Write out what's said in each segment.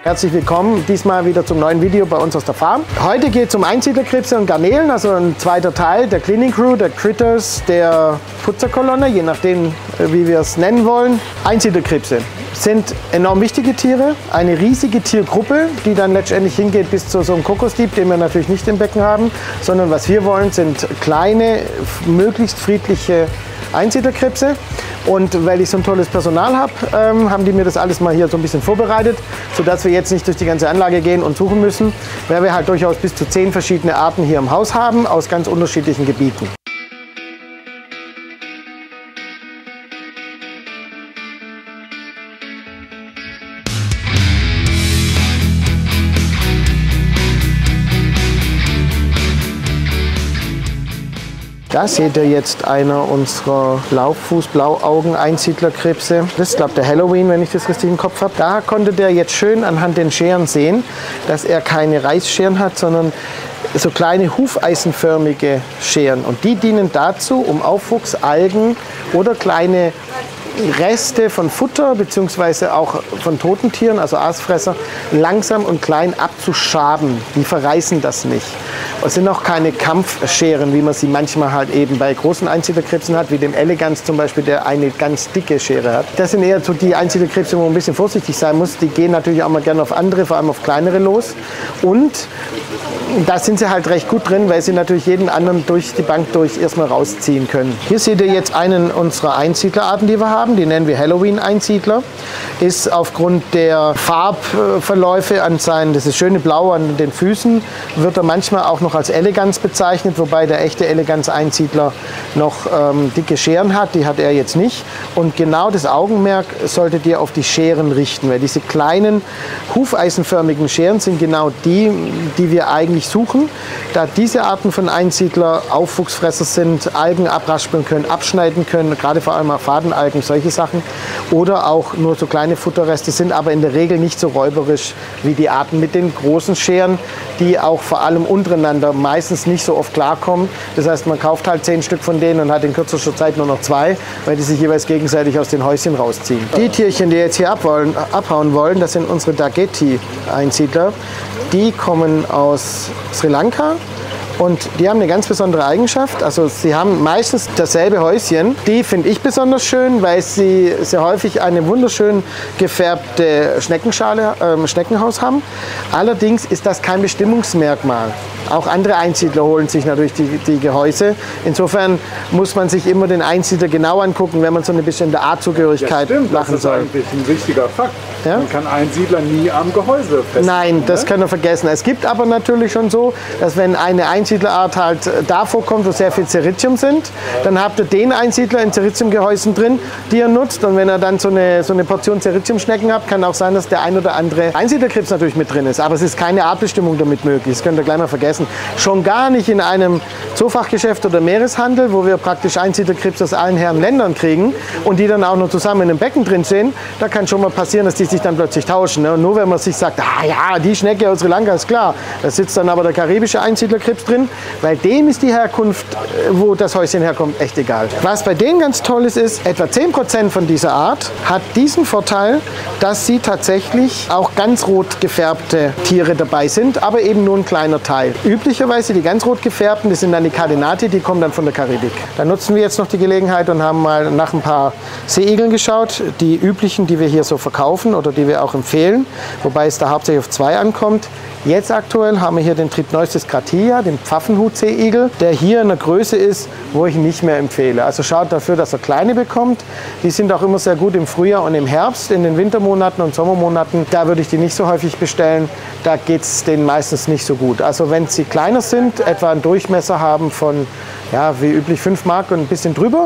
Herzlich willkommen, diesmal wieder zum neuen Video bei uns aus der Farm. Heute geht es um Einsiedlerkrebse und Garnelen, also ein zweiter Teil der Cleaning Crew, der Critters, der Putzerkolonne, je nachdem, wie wir es nennen wollen. Einsiedlerkrebse sind enorm wichtige Tiere, eine riesige Tiergruppe, die dann letztendlich hingeht bis zu so einem Kokosdieb, den wir natürlich nicht im Becken haben, sondern was wir wollen, sind kleine, möglichst friedliche Einsiedlerkrebse. Und weil ich so ein tolles Personal habe, haben die mir das alles mal hier so ein bisschen vorbereitet, sodass wir jetzt nicht durch die ganze Anlage gehen und suchen müssen, weil wir halt durchaus bis zu 10 verschiedene Arten hier im Haus haben, aus ganz unterschiedlichen Gebieten. Da seht ihr jetzt einer unserer Laubfuß-Blauaugen-Einsiedlerkrebse. Das ist, glaube ich, der Halloween, wenn ich das richtig im Kopf habe. Da konnte der jetzt schön anhand den Scheren sehen, dass er keine Reißscheren hat, sondern so kleine hufeisenförmige Scheren. Und die dienen dazu, um Aufwuchsalgen oder kleine Reste von Futter bzw. auch von toten Tieren, also Aasfresser, langsam und klein abzuschaben. Die verreißen das nicht. Es sind auch keine Kampfscheren, wie man sie manchmal halt eben bei großen Einsiedlerkrebsen hat, wie dem Elegans zum Beispiel, der eine ganz dicke Schere hat. Das sind eher so die Einsiedlerkrebse, wo man ein bisschen vorsichtig sein muss. Die gehen natürlich auch mal gerne auf andere, vor allem auf kleinere los. Und da sind sie halt recht gut drin, weil sie natürlich jeden anderen durch die Bank durch erstmal rausziehen können. Hier seht ihr jetzt einen unserer Einsiedlerarten, die wir haben. Die nennen wir Halloween-Einsiedler. Ist aufgrund der Farbverläufe an seinen, das ist schöne Blau an den Füßen, wird er manchmal auch noch als Elegans bezeichnet, wobei der echte Elegans-Einsiedler noch dicke Scheren hat. Die hat er jetzt nicht. Und genau das Augenmerk solltet ihr auf die Scheren richten, weil diese kleinen hufeisenförmigen Scheren sind genau die, die wir eigentlich suchen, da diese Arten von Einsiedler Aufwuchsfresser sind, Algen abraspeln können, abschneiden können, gerade vor allem auch Fadenalgen, solche Sachen, oder auch nur so kleine Futterreste sind, aber in der Regel nicht so räuberisch wie die Arten mit den großen Scheren, die auch vor allem untereinander meistens nicht so oft klarkommen. Das heißt, man kauft halt 10 Stück von denen und hat in kürzester Zeit nur noch 2, weil die sich jeweils gegenseitig aus den Häuschen rausziehen. Die Tierchen, die jetzt hier abhauen wollen, das sind unsere Dagetti-Einsiedler. Die kommen aus Sri Lanka und die haben eine ganz besondere Eigenschaft. Also sie haben meistens dasselbe Häuschen. Die finde ich besonders schön, weil sie sehr häufig eine wunderschön gefärbte Schneckenhaus haben. Allerdings ist das kein Bestimmungsmerkmal. Auch andere Einsiedler holen sich natürlich die Gehäuse. Insofern muss man sich immer den Einsiedler genau angucken, wenn man so eine bestimmte Artzugehörigkeit machen soll. Das ist eigentlich ein wichtiger Fakt. Ja? Man kann Einsiedler nie am Gehäuse festmachen. Nein, das können wir vergessen. Es gibt aber natürlich schon so, dass wenn eine Einsiedlerart halt da vorkommt, wo sehr viel Ceritium sind, dann habt ihr den Einsiedler in Ceritium-Gehäusen drin, die ihr nutzt. Und wenn ihr dann so eine Portion Ceritium-Schnecken habt, kann auch sein, dass der ein oder andere Einsiedlerkrebs natürlich mit drin ist. Aber es ist keine Artbestimmung damit möglich. Das könnt ihr gleich mal vergessen. Schon gar nicht in einem Zoofachgeschäft oder Meereshandel, wo wir praktisch Einsiedlerkrebs aus allen Herren Ländern kriegen und die dann auch noch zusammen in einem Becken drin sind. Da kann schon mal passieren, dass die sich dann plötzlich tauschen. Und nur wenn man sich sagt, ah ja, die Schnecke aus Sri Lanka ist klar, da sitzt dann aber der karibische Einsiedlerkrebs drin, weil dem ist die Herkunft, wo das Häuschen herkommt, echt egal. Was bei denen ganz toll ist, etwa 10% von dieser Art hat diesen Vorteil, dass sie tatsächlich auch ganz rot gefärbte Tiere dabei sind, aber eben nur ein kleiner Teil. Üblicherweise die ganz rot gefärbten, das sind dann die Cadenati, die kommen dann von der Karibik. Da nutzen wir jetzt noch die Gelegenheit und haben mal nach ein paar Seeigeln geschaut, die üblichen, die wir hier so verkaufen oder die wir auch empfehlen, wobei es da hauptsächlich auf 2 ankommt. Jetzt aktuell haben wir hier den Trypneustes gratilia, den Pfaffenhut-Seeigel, der hier in einer Größe ist, wo ich nicht mehr empfehle. Also schaut dafür, dass er kleine bekommt. Die sind auch immer sehr gut im Frühjahr und im Herbst, in den Wintermonaten und Sommermonaten. Da würde ich die nicht so häufig bestellen. Da geht es denen meistens nicht so gut. Also wenn sie kleiner sind, etwa einen Durchmesser haben von, ja, wie üblich 5 Mark und ein bisschen drüber,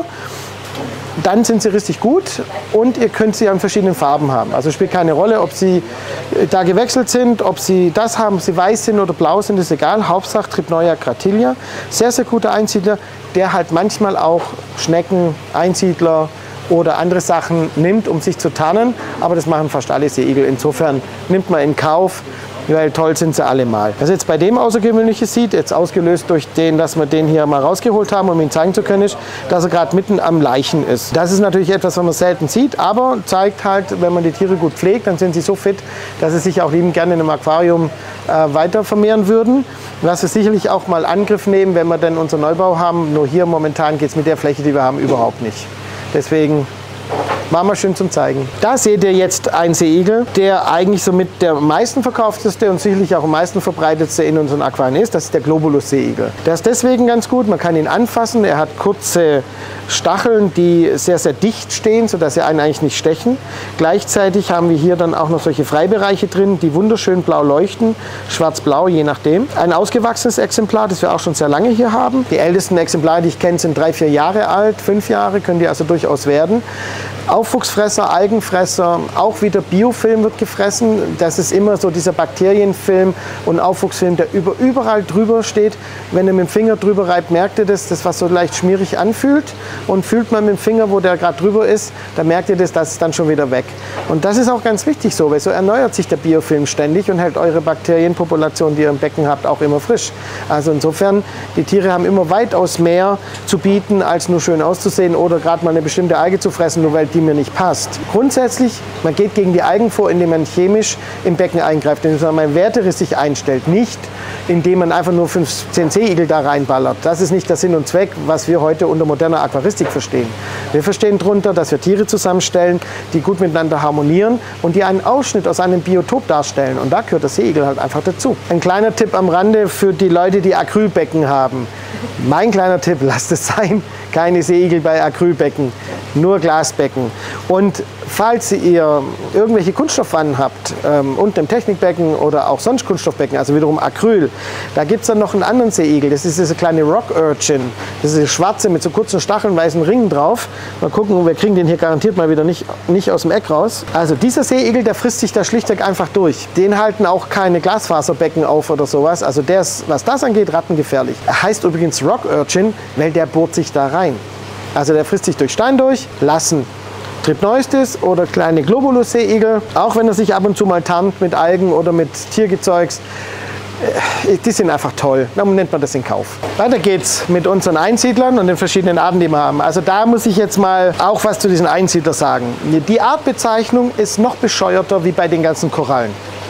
dann sind sie richtig gut und ihr könnt sie an verschiedenen Farben haben. Also spielt keine Rolle, ob sie da gewechselt sind, ob sie das haben, ob sie weiß sind oder blau sind, ist egal. Hauptsache Trypnoea gratilia. Sehr, sehr guter Einsiedler, der halt manchmal auch Schnecken, Einsiedler oder andere Sachen nimmt, um sich zu tarnen. Aber das machen fast alle Seeigel. Insofern nimmt man in Kauf, weil toll sind sie allemal. Was jetzt bei dem Außergewöhnliches sieht, jetzt ausgelöst durch den, dass wir den hier mal rausgeholt haben, um ihn zeigen zu können, ist, dass er gerade mitten am Laichen ist. Das ist natürlich etwas, was man selten sieht, aber zeigt halt, wenn man die Tiere gut pflegt, dann sind sie so fit, dass sie sich auch liebend gerne in einem Aquarium weiter vermehren würden. Was wir sicherlich auch mal Angriff nehmen, wenn wir dann unseren Neubau haben. Nur hier momentan geht es mit der Fläche, die wir haben, überhaupt nicht. Deswegen machen wir schön zum Zeigen. Da seht ihr jetzt einen Seeigel, der eigentlich somit der am meisten verkaufteste und sicherlich auch am meisten verbreitetste in unseren Aquarien ist. Das ist der Globulus-Seeigel. Der ist deswegen ganz gut, man kann ihn anfassen. Er hat kurze Stacheln, die sehr, sehr dicht stehen, sodass sie einen eigentlich nicht stechen. Gleichzeitig haben wir hier dann auch noch solche Freibereiche drin, die wunderschön blau leuchten, schwarz-blau, je nachdem. Ein ausgewachsenes Exemplar, das wir auch schon sehr lange hier haben. Die ältesten Exemplare, die ich kenne, sind 3, 4 Jahre alt, 5 Jahre können die also durchaus werden. Aufwuchsfresser, Algenfresser, auch wieder Biofilm wird gefressen. Das ist immer so dieser Bakterienfilm und Aufwuchsfilm, der überall drüber steht. Wenn ihr mit dem Finger drüber reibt, merkt ihr das, was so leicht schmierig anfühlt. Und fühlt man mit dem Finger, wo der gerade drüber ist, dann merkt ihr das ist dann schon wieder weg. Und das ist auch ganz wichtig so, weil so erneuert sich der Biofilm ständig und hält eure Bakterienpopulation, die ihr im Becken habt, auch immer frisch. Also insofern, die Tiere haben immer weitaus mehr zu bieten, als nur schön auszusehen oder gerade mal eine bestimmte Alge zu fressen, nur weil die mir nicht passt. Grundsätzlich, man geht gegen die Algen vor, indem man chemisch im Becken eingreift, indem man einen Werteriss sich einstellt, nicht indem man einfach nur 15 Seeigel da reinballert. Das ist nicht der Sinn und Zweck, was wir heute unter moderner Aquaristik verstehen. Wir verstehen darunter, dass wir Tiere zusammenstellen, die gut miteinander harmonieren und die einen Ausschnitt aus einem Biotop darstellen. Und da gehört der Seeigel halt einfach dazu. Ein kleiner Tipp am Rande für die Leute, die Acrylbecken haben. Mein kleiner Tipp, lasst es sein, keine Seeigel bei Acrylbecken, nur Glasbecken. Und falls ihr irgendwelche Kunststoffwannen habt, unten im Technikbecken oder auch sonst Kunststoffbecken, also wiederum Acryl, da gibt es dann noch einen anderen Seeigel, das ist diese kleine Rock Urchin. Das ist eine schwarze mit so kurzen Stacheln, weißen Ringen drauf. Mal gucken, wir kriegen den hier garantiert mal wieder nicht aus dem Eck raus. Also dieser Seeigel, der frisst sich da schlichtweg einfach durch. Den halten auch keine Glasfaserbecken auf oder sowas. Also der ist, was das angeht, rattengefährlich. Er heißt übrigens Rock Urchin, weil der bohrt sich da rein. Also der frisst sich durch Stein durch, lassen Tripneustes oder kleine Globulus-Seeigel, auch wenn er sich ab und zu mal tarnt mit Algen oder mit Tiergezeugs. Die sind einfach toll, darum nennt man das in Kauf. Weiter geht's mit unseren Einsiedlern und den verschiedenen Arten, die wir haben. Also da muss ich jetzt mal auch was zu diesen Einsiedlern sagen. Die Artbezeichnung ist noch bescheuerter wie bei den ganzen Korallen.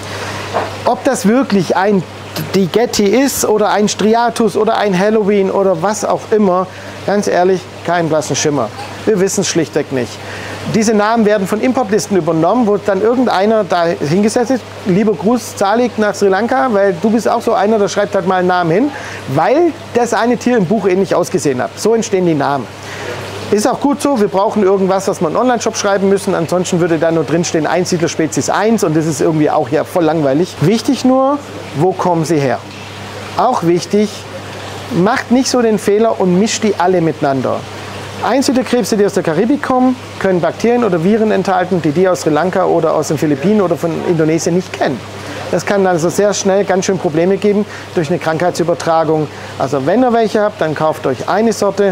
Ob das wirklich ein Digeti ist oder ein Striatus oder ein Halloween oder was auch immer, ganz ehrlich, keinen blassen Schimmer. Wir wissen es schlichtweg nicht. Diese Namen werden von Importlisten übernommen, wo dann irgendeiner da hingesetzt ist. Lieber Gruß, Zalik nach Sri Lanka, weil du bist auch so einer, der schreibt halt mal einen Namen hin, weil das eine Tier im Buch ähnlich ausgesehen hat. So entstehen die Namen. Ist auch gut so, wir brauchen irgendwas, was wir in einen Online-Shop schreiben müssen, ansonsten würde da nur drinstehen Einsiedler Spezies 1 und das ist irgendwie auch ja voll langweilig. Wichtig nur, wo kommen sie her? Auch wichtig, macht nicht so den Fehler und mischt die alle miteinander. Einsiedlerkrebse, die aus der Karibik kommen, können Bakterien oder Viren enthalten, die aus Sri Lanka oder aus den Philippinen oder von Indonesien nicht kennen. Das kann also sehr schnell ganz schön Probleme geben durch eine Krankheitsübertragung. Also wenn ihr welche habt, dann kauft euch eine Sorte,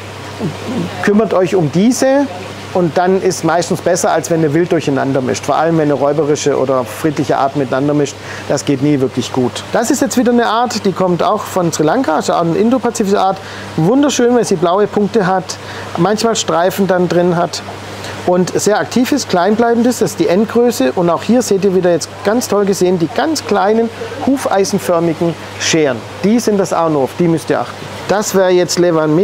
kümmert euch um diese und dann ist meistens besser, als wenn ihr wild durcheinander mischt. Vor allem, wenn ihr räuberische oder friedliche Arten miteinander mischt. Das geht nie wirklich gut. Das ist jetzt wieder eine Art, die kommt auch von Sri Lanka, also auch eine indopazifische Art. Wunderschön, weil sie blaue Punkte hat, manchmal Streifen dann drin hat. Und sehr aktiv ist, kleinbleibend ist, das ist die Endgröße. Und auch hier seht ihr wieder jetzt ganz toll gesehen, die ganz kleinen, hufeisenförmigen Scheren. Die sind das A und O, auf die müsst ihr achten. Das wäre jetzt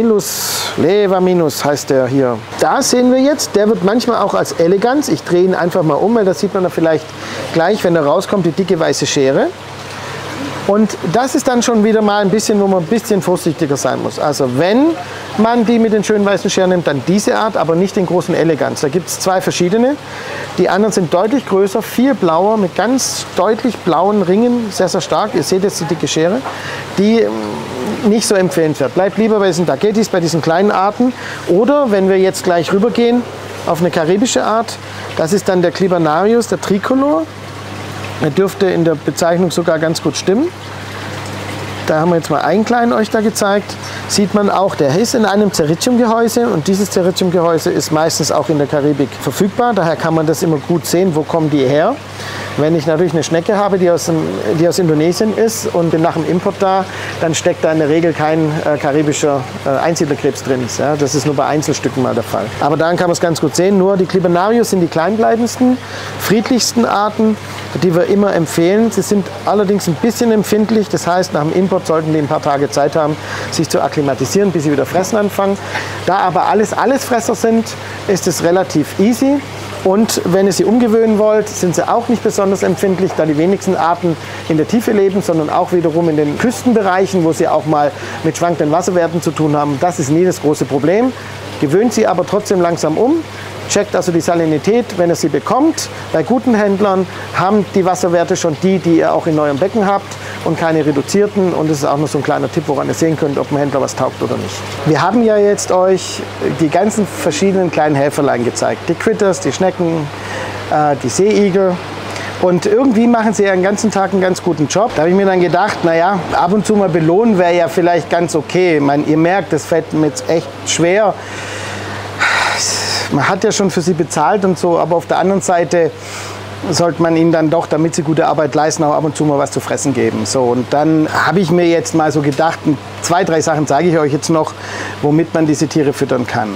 Levaminus heißt der hier. Da sehen wir jetzt, der wird manchmal auch als Elegans. Ich drehe ihn einfach mal um, weil das sieht man da vielleicht gleich, wenn er rauskommt, die dicke weiße Schere. Und das ist dann schon wieder mal ein bisschen, wo man ein bisschen vorsichtiger sein muss. Also wenn man die mit den schönen weißen Scheren nimmt, dann diese Art, aber nicht den großen Elegans. Da gibt es zwei verschiedene. Die anderen sind deutlich größer, viel blauer, mit ganz deutlich blauen Ringen, sehr, sehr stark. Ihr seht jetzt die dicke Schere, die nicht so empfehlenswert. Bleibt lieber bei diesen Dagetis, bei diesen kleinen Arten. Oder wenn wir jetzt gleich rübergehen auf eine karibische Art, das ist dann der Clibanarius, der Tricolor. Er dürfte in der Bezeichnung sogar ganz gut stimmen. Da haben wir jetzt mal einen kleinen euch da gezeigt. Sieht man auch, der ist in einem Ceridium-Gehäuse und dieses Ceridium-Gehäuse ist meistens auch in der Karibik verfügbar. Daher kann man das immer gut sehen, wo kommen die her. Wenn ich natürlich eine Schnecke habe, die aus Indonesien ist und bin nach dem Import da, dann steckt da in der Regel kein karibischer Einsiedlerkrebs drin. Ja, das ist nur bei Einzelstücken mal der Fall. Aber daran kann man es ganz gut sehen. Nur die Clibernarius sind die kleinbleibendsten, friedlichsten Arten, die wir immer empfehlen. Sie sind allerdings ein bisschen empfindlich. Das heißt, nach dem Import sollten die ein paar Tage Zeit haben, sich zu akklimatisieren, bis sie wieder fressen anfangen. Da aber alles Fresser sind, ist es relativ easy. Und wenn ihr sie umgewöhnen wollt, sind sie auch nicht besonders empfindlich, da die wenigsten Arten in der Tiefe leben, sondern auch wiederum in den Küstenbereichen, wo sie auch mal mit schwankenden Wasserwerten zu tun haben. Das ist nie das große Problem. Gewöhnt sie aber trotzdem langsam um. Checkt also die Salinität, wenn ihr sie bekommt. Bei guten Händlern haben die Wasserwerte schon die ihr auch in eurem Becken habt und keine reduzierten. Und das ist auch noch so ein kleiner Tipp, woran ihr sehen könnt, ob ein Händler was taugt oder nicht. Wir haben ja jetzt euch die ganzen verschiedenen kleinen Helferlein gezeigt. Die Critters, die Schnecken, die Seeigel. Und irgendwie machen sie ja den ganzen Tag einen ganz guten Job. Da habe ich mir dann gedacht, naja, ab und zu mal belohnen wäre ja vielleicht ganz okay. Ich meine, ihr merkt, das fällt mir jetzt echt schwer. Man hat ja schon für sie bezahlt und so, aber auf der anderen Seite sollte man ihnen dann doch, damit sie gute Arbeit leisten, auch ab und zu mal was zu fressen geben. So, und dann habe ich mir jetzt mal so gedacht, 2, 3 Sachen zeige ich euch jetzt noch, womit man diese Tiere füttern kann.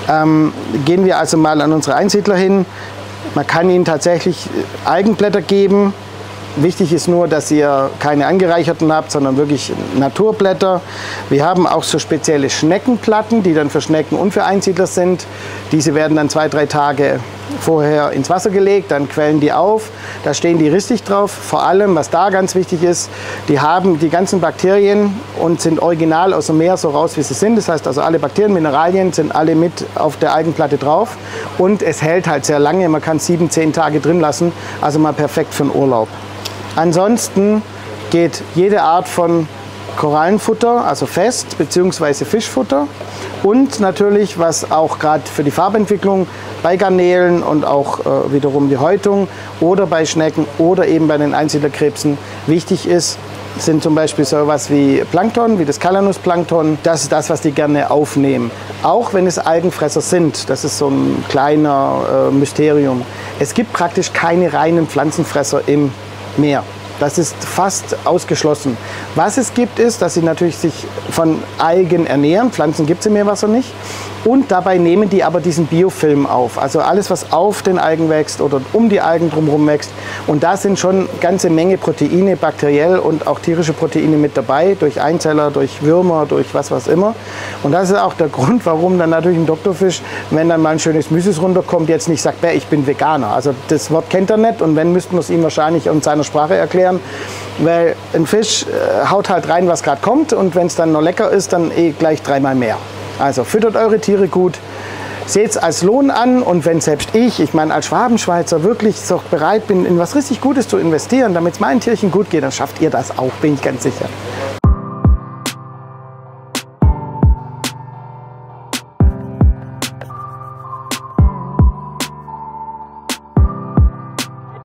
Gehen wir also mal an unsere Einsiedler hin. Man kann ihnen tatsächlich Algenblätter geben. Wichtig ist nur, dass ihr keine angereicherten habt, sondern wirklich Naturblätter. Wir haben auch so spezielle Schneckenplatten, die dann für Schnecken und für Einsiedler sind. Diese werden dann 2, 3 Tage vorher ins Wasser gelegt, dann quellen die auf. Da stehen die richtig drauf. Vor allem, was da ganz wichtig ist, die haben die ganzen Bakterien und sind original aus dem Meer so raus, wie sie sind. Das heißt also, alle Bakterien, Mineralien sind alle mit auf der Algenplatte drauf. Und es hält halt sehr lange. Man kann 7, 10 Tage drin lassen. Also mal perfekt für einen Urlaub. Ansonsten geht jede Art von Korallenfutter, also Fest- bzw. Fischfutter und natürlich, was auch gerade für die Farbentwicklung bei Garnelen und auch wiederum die Häutung oder bei Schnecken oder eben bei den Einsiedlerkrebsen wichtig ist, sind zum Beispiel so etwas wie Plankton, wie das Calanus-Plankton. Das ist das, was die gerne aufnehmen. Auch wenn es Algenfresser sind, das ist so ein kleiner Mysterium. Es gibt praktisch keine reinen Pflanzenfresser im Meer. Das ist fast ausgeschlossen. Was es gibt, ist, dass sie natürlich sich von Algen ernähren. Pflanzen gibt es im Meerwasser nicht. Und dabei nehmen die aber diesen Biofilm auf. Also alles, was auf den Algen wächst oder um die Algen drumherum wächst. Und da sind schon eine ganze Menge Proteine, bakteriell und auch tierische Proteine mit dabei. Durch Einzeller, durch Würmer, durch was immer. Und das ist auch der Grund, warum dann natürlich ein Doktorfisch, wenn dann mal ein schönes Mysis runterkommt, jetzt nicht sagt, ich bin Veganer. Also das Wort kennt er nicht. Und wenn, müssten wir es ihm wahrscheinlich in seiner Sprache erklären. Weil ein Fisch haut halt rein, was gerade kommt. Und wenn es dann noch lecker ist, dann gleich 3-mal mehr. Also füttert eure Tiere gut, seht es als Lohn an und wenn selbst ich meine als Schwabenschweizer wirklich so bereit bin, in was richtig Gutes zu investieren, damit es meinen Tierchen gut geht, dann schafft ihr das auch, bin ich ganz sicher.